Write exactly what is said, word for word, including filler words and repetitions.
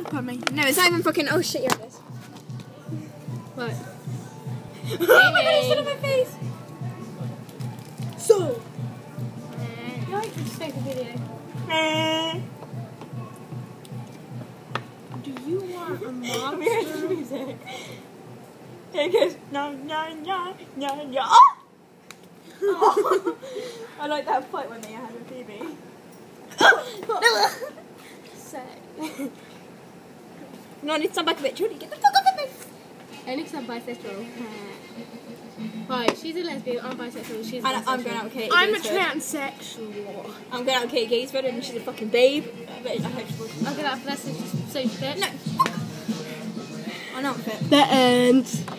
Pardon me. No, it's not even fucking. Oh shit, yeah, it is. What? Oh my god, it's still on my face. So. You like to start the video. Do you want a monster? Music. It goes no no no no no. Oh! Oh. I like that fight when they had with Phoebe. Say. No, I need to stand back a bit. Judy, get the fuck off of me. Only because I'm bisexual. Right, she's a lesbian, I'm bisexual, she's a And bisexual. I'm going out with Katie I'm a Gaisford. transsexual. I'm going out with Katie Gaisford and she's a fucking babe. But I hope she wasn't. I'll get out for that so she's so fit. No. I'm not fit. The end.